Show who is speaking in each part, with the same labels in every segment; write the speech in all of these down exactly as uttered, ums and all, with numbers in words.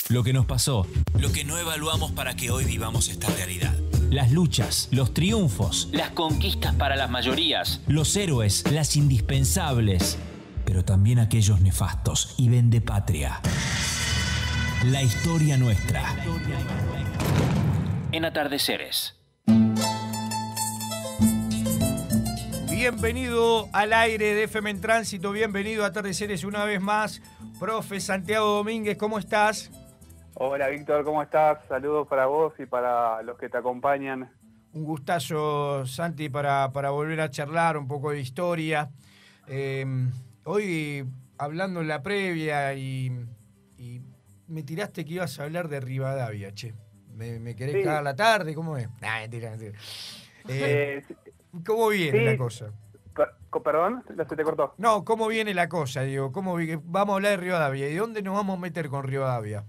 Speaker 1: Lo que nos pasó, lo que no evaluamos para que hoy vivamos esta realidad. Las luchas, los triunfos, las conquistas para las mayorías, los héroes, las indispensables, pero también aquellos nefastos y vendepatria. La historia nuestra. En Atardeceres.
Speaker 2: Bienvenido al aire de F M en Tránsito, bienvenido a Atardeceres una vez más. Profe Santiago Domínguez, ¿cómo estás?
Speaker 3: Hola Víctor, ¿cómo estás? Saludos para vos y para los que te acompañan.
Speaker 2: Un gustazo, Santi, para, para volver a charlar un poco de historia. Eh, hoy, hablando en la previa, y, y me tiraste que ibas a hablar de Rivadavia, che. ¿Me, me querés
Speaker 3: Sí.
Speaker 2: cagar la tarde? ¿Cómo es? Nah, mentira, mentira. Eh,
Speaker 3: Eh,
Speaker 2: ¿Cómo viene
Speaker 3: sí.
Speaker 2: la cosa?
Speaker 3: per- Perdón, se te cortó.
Speaker 2: No, ¿cómo viene la cosa? Digo, ¿cómo vi- vamos a hablar de Rivadavia? ¿Y dónde nos vamos a meter con Rivadavia?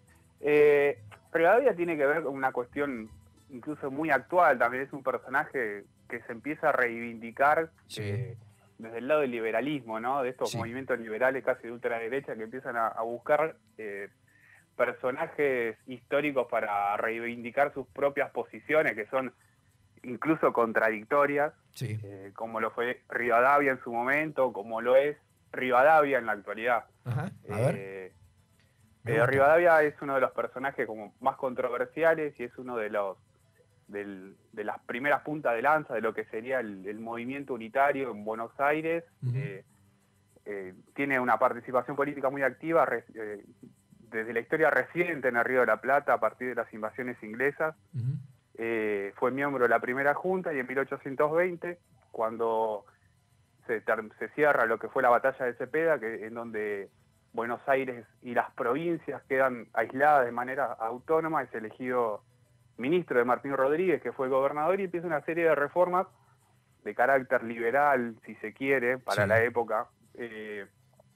Speaker 3: Eh, Rivadavia tiene que ver con una cuestión incluso muy actual, también es un personaje que se empieza a reivindicar
Speaker 2: Sí.
Speaker 3: eh, desde el lado del liberalismo, ¿no? De estos
Speaker 2: Sí.
Speaker 3: movimientos liberales casi de ultraderecha que empiezan a, a buscar eh, personajes históricos para reivindicar sus propias posiciones, que son incluso contradictorias,
Speaker 2: Sí.
Speaker 3: eh, como lo fue Rivadavia en su momento, como lo es Rivadavia en la actualidad.
Speaker 2: Ajá, a ver.
Speaker 3: Eh,
Speaker 2: Me
Speaker 3: eh,
Speaker 2: gusta.
Speaker 3: Rivadavia es uno de los personajes como más controversiales y es uno de los del, de las primeras puntas de lanza de lo que sería el, el movimiento unitario en Buenos Aires.
Speaker 2: Ujú.
Speaker 3: eh, eh, tiene una participación política muy activa re- eh, desde la historia reciente en el Río de la Plata a partir de las invasiones inglesas.
Speaker 2: Ujú.
Speaker 3: Eh, fue miembro de la primera junta y en mil ochocientos veinte, cuando se, ter- se cierra lo que fue la batalla de Cepeda, que, en donde Buenos Aires y las provincias quedan aisladas de manera autónoma, es elegido ministro de Martín Rodríguez, que fue gobernador, y empieza una serie de reformas de carácter liberal, si se quiere, para
Speaker 2: Sí.
Speaker 3: la época, eh,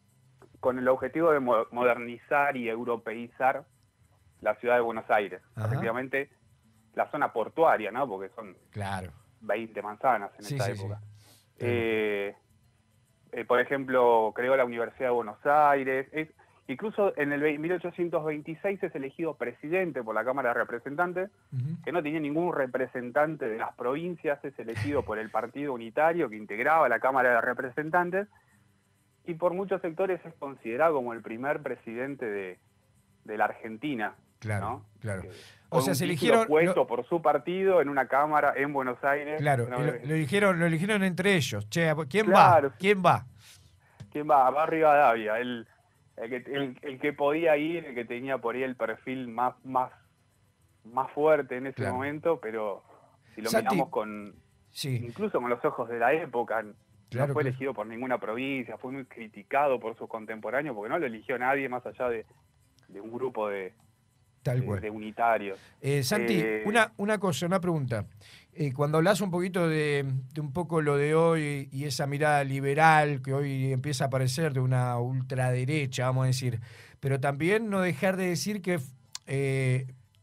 Speaker 3: con el objetivo de mo- modernizar y europeizar la ciudad de Buenos Aires.
Speaker 2: Ajá.
Speaker 3: Efectivamente, la zona portuaria, ¿no? Porque son
Speaker 2: Claro.
Speaker 3: veinte manzanas en
Speaker 2: Sí,
Speaker 3: esta
Speaker 2: sí,
Speaker 3: época.
Speaker 2: sí.
Speaker 3: Eh, eh, por ejemplo, creó la Universidad de Buenos Aires. Es, incluso en el ve- mil ochocientos veintiséis es elegido presidente por la Cámara de Representantes,
Speaker 2: Ujú.
Speaker 3: que no tenía ningún representante de las provincias, es elegido por el Partido Unitario que integraba la Cámara de Representantes, y por muchos sectores es considerado como el primer presidente de, de la Argentina.
Speaker 2: Claro,
Speaker 3: ¿no?
Speaker 2: claro.
Speaker 3: Que,
Speaker 2: O
Speaker 3: con
Speaker 2: sea,
Speaker 3: un
Speaker 2: se
Speaker 3: título
Speaker 2: eligieron...
Speaker 3: puesto
Speaker 2: lo-
Speaker 3: por su partido en una cámara en Buenos Aires.
Speaker 2: Claro,
Speaker 3: No,
Speaker 2: y lo,
Speaker 3: es-
Speaker 2: lo eligieron, lo eligieron entre ellos. Che, ¿quién
Speaker 3: Claro.
Speaker 2: va? ¿Quién va?
Speaker 3: ¿Quién va? Va a Rivadavia, el, el, que, el, el que podía ir, el que tenía por ahí el perfil más, más, más fuerte en ese
Speaker 2: Claro.
Speaker 3: momento, pero si lo
Speaker 2: Santi,
Speaker 3: miramos con,
Speaker 2: Sí,
Speaker 3: incluso con los ojos de la época,
Speaker 2: Claro,
Speaker 3: no fue
Speaker 2: claro.
Speaker 3: elegido por ninguna provincia, fue muy criticado por sus contemporáneos, porque no lo eligió nadie más allá de, de un grupo de,
Speaker 2: tal
Speaker 3: de,
Speaker 2: cual.
Speaker 3: de unitarios.
Speaker 2: Eh, Santi,
Speaker 3: Eh,
Speaker 2: una, una cosa, una pregunta. Eh, cuando hablas un poquito de, de un poco lo de hoy y esa mirada liberal que hoy empieza a aparecer de una ultraderecha, vamos a decir, pero también no dejar de decir que eh,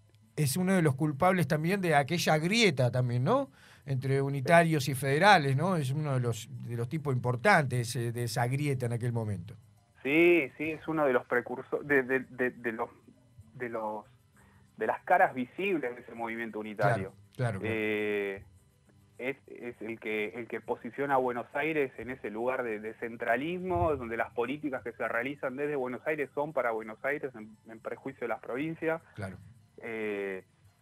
Speaker 2: es uno de los culpables también de aquella grieta también, ¿no? Entre unitarios y federales, ¿no? Es uno de los, de los tipos importantes eh, de esa grieta en aquel momento.
Speaker 3: Sí, sí, es uno de los precursores, de, de, de, de los, de los, de las caras visibles de ese movimiento unitario.
Speaker 2: Claro, claro. claro.
Speaker 3: Eh, es, es el que el que posiciona a Buenos Aires en ese lugar de, de centralismo, donde las políticas que se realizan desde Buenos Aires son para Buenos Aires, en, en perjuicio de las provincias.
Speaker 2: Claro.
Speaker 3: Eh,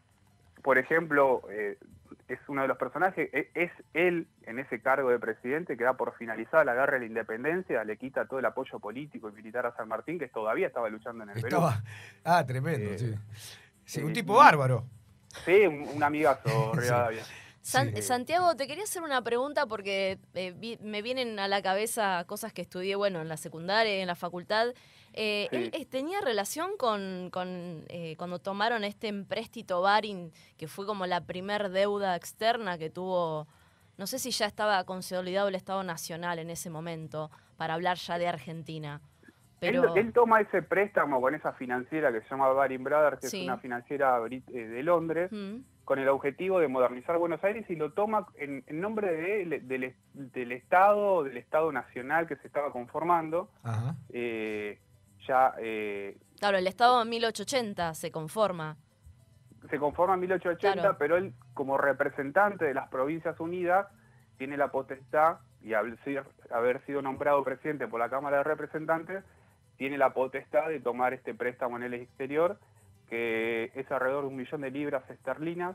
Speaker 3: por ejemplo, eh, es uno de los personajes, es, es él en ese cargo de presidente que da por finalizada la guerra de la independencia, le quita todo el apoyo político y militar a San Martín, que todavía estaba luchando en el Perú.
Speaker 2: Estaba... Ah, tremendo,
Speaker 3: Eh,
Speaker 2: sí. Sí, un
Speaker 3: eh,
Speaker 2: tipo
Speaker 3: y-
Speaker 2: bárbaro.
Speaker 3: Sí, un, un amigazo,
Speaker 2: Sí.
Speaker 3: Rivadavia.
Speaker 4: San-
Speaker 3: Sí.
Speaker 4: Santiago, te quería hacer una pregunta porque eh, vi- me vienen a la cabeza cosas que estudié, bueno, en la secundaria, en la facultad. Eh,
Speaker 3: Sí.
Speaker 4: ¿Él eh, tenía relación con, con eh, cuando tomaron este empréstito Baring, que fue como la primer deuda externa que tuvo? No sé si ya estaba consolidado el Estado Nacional en ese momento, para hablar ya de Argentina. Pero...
Speaker 3: Él, él toma ese préstamo con esa financiera que se llama Baring Brothers, que
Speaker 4: Sí.
Speaker 3: es una financiera brit- eh, de Londres,
Speaker 4: Mm,
Speaker 3: con el objetivo de modernizar Buenos Aires, y lo toma en, en nombre de- del, del Estado, del Estado Nacional que se estaba conformando.
Speaker 2: Ajá.
Speaker 3: Eh, ya... Eh,
Speaker 4: claro, el Estado en mil ochocientos ochenta se conforma.
Speaker 3: Se conforma en mil ochocientos ochenta, claro. Pero él, como representante de las Provincias Unidas, tiene la potestad, y al haber sido nombrado presidente por la Cámara de Representantes, tiene la potestad de tomar este préstamo en el exterior, que es alrededor de un millón de libras esterlinas,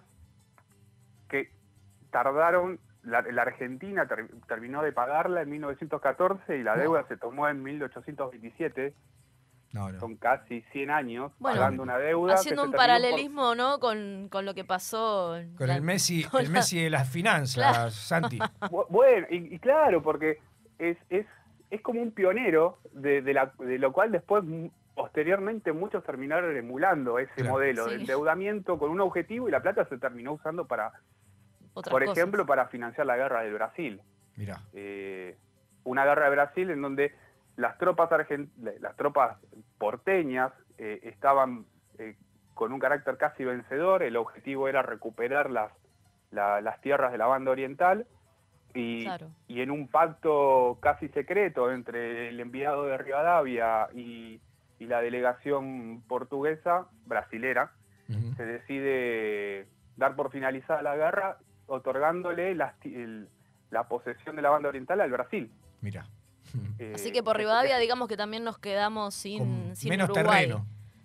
Speaker 3: que tardaron, la, la Argentina ter, terminó de pagarla en mil novecientos catorce y la deuda no. se tomó en mil ochocientos veintisiete. No, no. Son casi cien años bueno, pagando una deuda.
Speaker 4: Haciendo un paralelismo, por... ¿no? Con, con lo que pasó.
Speaker 2: Con la, el Messi con el la... Messi de las finanzas, claro. Santi.
Speaker 3: Bueno, y, y claro, porque es, es, es como un pionero, de, de, la, de lo cual después, posteriormente, muchos terminaron emulando ese claro. modelo sí. de endeudamiento con un objetivo y la plata se terminó usando para, Otras por cosas. ejemplo, para financiar la guerra del Brasil.
Speaker 2: Mirá.
Speaker 3: Eh, una guerra de Brasil en donde las tropas argent las tropas porteñas eh, estaban eh, con un carácter casi vencedor. El objetivo era recuperar las, la, las tierras de la banda oriental y, claro. y en un pacto casi secreto entre el enviado de Rivadavia y, y la delegación portuguesa, brasilera, uh-huh. se decide dar por finalizada la guerra otorgándole las, el, la posesión de la banda oriental al Brasil.
Speaker 2: Mira.
Speaker 4: Eh, Así que por Rivadavia, digamos que también nos quedamos sin, sin menos Uruguay. Terreno.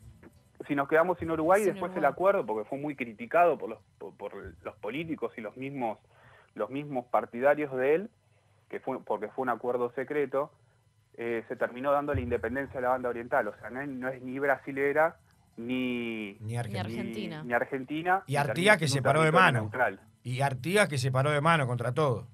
Speaker 3: Si nos quedamos sin Uruguay, sin después Uruguay. El acuerdo, porque fue muy criticado por los, por, por los políticos y los mismos, los mismos partidarios de él, que fue, porque fue un acuerdo secreto, eh, se terminó dando la independencia de la banda oriental. O sea, no es, no es ni brasilera ni,
Speaker 2: ni, Argentina.
Speaker 3: ni Argentina. Ni Argentina.
Speaker 2: Y Artigas que se paró de mano. Neutral. Y Artigas que se paró de mano contra todo.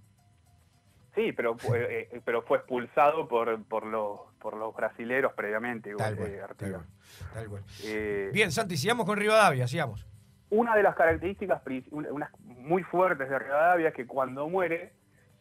Speaker 3: Sí, pero eh, pero fue expulsado por por los por los brasileros previamente.
Speaker 2: Tal cual, eh, tal cual, tal cual. Eh, Bien, Santi, sigamos con Rivadavia, sigamos.
Speaker 3: Una de las características unas muy fuertes de Rivadavia es que cuando muere,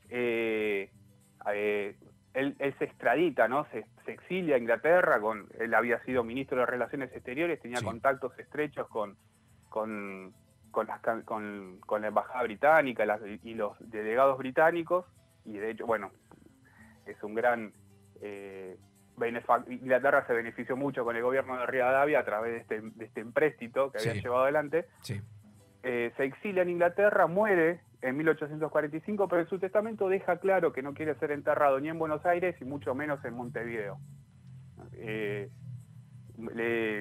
Speaker 3: eh, eh, él, él se extradita, ¿no? Se, se exilia a Inglaterra, con, él había sido ministro de Relaciones Exteriores, tenía sí. contactos estrechos con, con, con, las, con, con la embajada británica las, y los delegados británicos. Y de hecho, bueno, es un gran... Eh, Inglaterra se benefició mucho con el gobierno de Rivadavia a través de este, de este empréstito que había sí. llevado adelante.
Speaker 2: Sí.
Speaker 3: Eh, se exilia en Inglaterra, muere en mil ochocientos cuarenta y cinco, pero en su testamento deja claro que no quiere ser enterrado ni en Buenos Aires y mucho menos en Montevideo. Eh, le,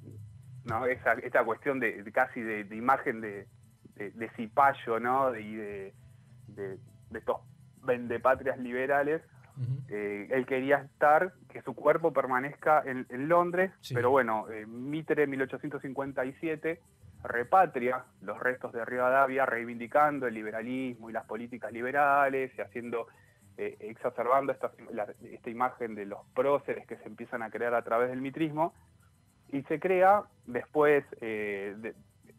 Speaker 3: no, esa, esta cuestión de, de casi de, de imagen de, de, de cipayo, ¿no? Y de, de, de estos vendepatrias liberales, uh-huh. eh, él quería estar, que su cuerpo permanezca en, en Londres, sí. pero bueno, eh, Mitre en mil ochocientos cincuenta y siete repatria los restos de Rivadavia, reivindicando el liberalismo y las políticas liberales, y haciendo, eh, exacerbando esta, la, esta imagen de los próceres que se empiezan a crear a través del mitrismo, y se crea después eh, de,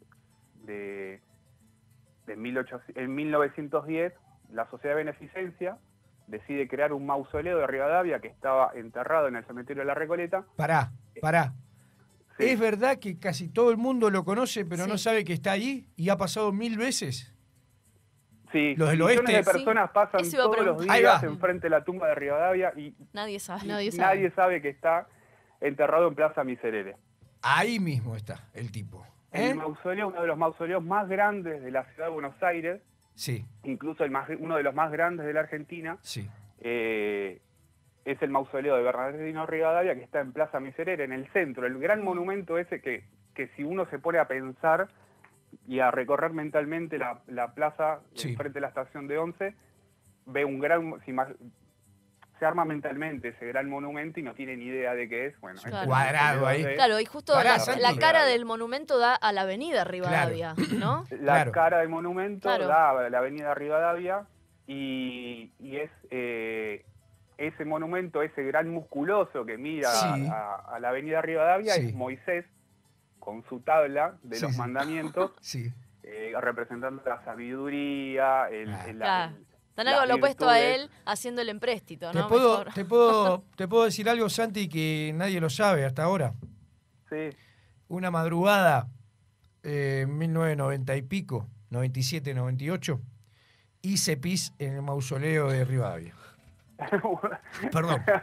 Speaker 3: de, de mil ochocientos, en mil novecientos diez, la Sociedad de Beneficencia decide crear un mausoleo de Rivadavia que estaba enterrado en el cementerio de la Recoleta.
Speaker 2: Pará, pará. Sí. ¿Es verdad que casi todo el mundo lo conoce, pero sí. no sabe que está allí y ha pasado mil veces?
Speaker 3: Sí,
Speaker 2: los del
Speaker 3: millones
Speaker 2: oeste.
Speaker 3: de personas sí. pasan todos los días enfrente de la tumba de Rivadavia y
Speaker 4: nadie sabe,
Speaker 3: nadie sabe. nadie sabe que está enterrado en Plaza Miserere.
Speaker 2: Ahí mismo está el tipo. ¿Eh?
Speaker 3: El mausoleo, uno de los mausoleos más grandes de la ciudad de Buenos Aires.
Speaker 2: Sí.
Speaker 3: Incluso el más, uno de los más grandes de la Argentina,
Speaker 2: sí.
Speaker 3: eh, es el mausoleo de Bernardino Rivadavia, que está en Plaza Miserere, en el centro, el gran monumento ese que, que si uno se pone a pensar y a recorrer mentalmente la, la plaza sí. frente a la estación de Once, ve un gran... Si más, se arma mentalmente ese gran monumento y no tiene ni idea de qué es. Bueno,
Speaker 2: claro. Cuadrado ahí.
Speaker 4: De, claro, y justo Pará, la, la cara del monumento da a la avenida Rivadavia, claro. ¿no?
Speaker 3: La
Speaker 2: claro.
Speaker 3: cara del monumento claro. da a la avenida Rivadavia y, y es eh, ese monumento, ese gran musculoso que mira sí. a, a la avenida Rivadavia, sí. es Moisés con su tabla de sí, los sí. mandamientos,
Speaker 2: sí.
Speaker 3: eh, representando la sabiduría, el...
Speaker 2: Ah.
Speaker 3: el,
Speaker 4: claro. el Están algo lo opuesto a él haciendo el empréstito, ¿no?
Speaker 2: ¿Te puedo, te, puedo, ¿Te puedo decir algo, Santi, que nadie lo sabe hasta ahora?
Speaker 3: Sí.
Speaker 2: Una madrugada, eh, en mil novecientos noventa y pico, noventa y siete, noventa y ocho, hice pis en el mausoleo de Rivadavia. Perdón.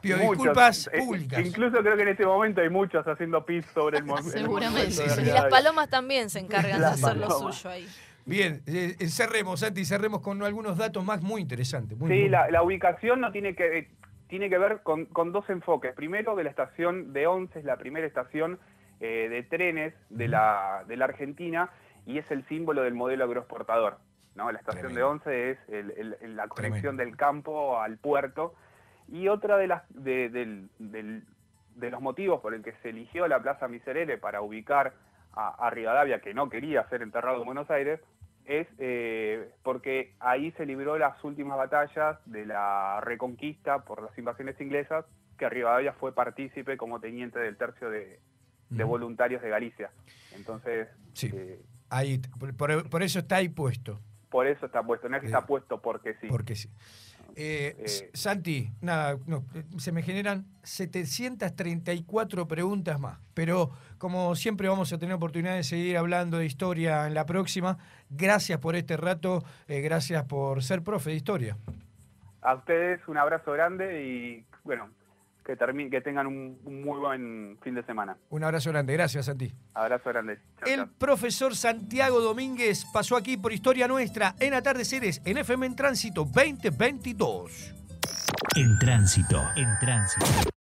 Speaker 2: Pido
Speaker 3: Muchos.
Speaker 2: disculpas
Speaker 3: Eh,
Speaker 2: públicas.
Speaker 3: Incluso creo que en este momento hay muchos haciendo pis sobre el mo- el
Speaker 4: Seguramente.
Speaker 3: monumento de
Speaker 4: Y las
Speaker 3: Rivadavia.
Speaker 4: palomas también se encargan de
Speaker 3: Las
Speaker 4: hacer lo
Speaker 3: palomas.
Speaker 4: suyo ahí.
Speaker 2: Bien, eh, eh, cerremos, Santi, cerremos con algunos datos más muy interesantes. Muy,
Speaker 3: Sí,
Speaker 2: muy-
Speaker 3: la, la ubicación no tiene que tiene que ver con, con dos enfoques. Primero, que la estación de Once es la primera estación eh, de trenes de la, de la Argentina y es el símbolo del modelo agroexportador, ¿no? La estación
Speaker 2: Tremendo.
Speaker 3: de Once es el- el- el- la conexión
Speaker 2: Tremendo.
Speaker 3: del campo al puerto. Y otra de, las, de, del- del- de los motivos por el que se eligió la Plaza Miserere para ubicar a, a Rivadavia, que no quería ser enterrado en Buenos Aires, es eh, porque ahí se libró las últimas batallas de la Reconquista por las invasiones inglesas, que Rivadavia fue partícipe como teniente del tercio de, de
Speaker 2: Ujú.
Speaker 3: voluntarios de Galicia. Entonces,
Speaker 2: Sí.
Speaker 3: eh,
Speaker 2: Ahí, por, por- por eso está ahí puesto,
Speaker 3: por eso está puesto, no es que
Speaker 2: Sí.
Speaker 3: está puesto porque sí.
Speaker 2: porque sí. Eh,
Speaker 3: Eh,
Speaker 2: Santi, nada, no, se me generan setecientas treinta y cuatro preguntas más, pero como siempre vamos a tener oportunidad de seguir hablando de historia en la próxima. Gracias por este rato, eh, gracias por ser profe de historia.
Speaker 3: A ustedes un abrazo grande y bueno, que, termine, que tengan un, un muy buen fin de semana.
Speaker 2: Un abrazo grande, gracias Santi.
Speaker 3: Abrazo grande. Chao,
Speaker 2: El
Speaker 3: chao.
Speaker 2: profesor Santiago Domínguez pasó aquí por Historia Nuestra en Atardeceres en F M en Tránsito veinte veintidós.
Speaker 1: En Tránsito, en Tránsito.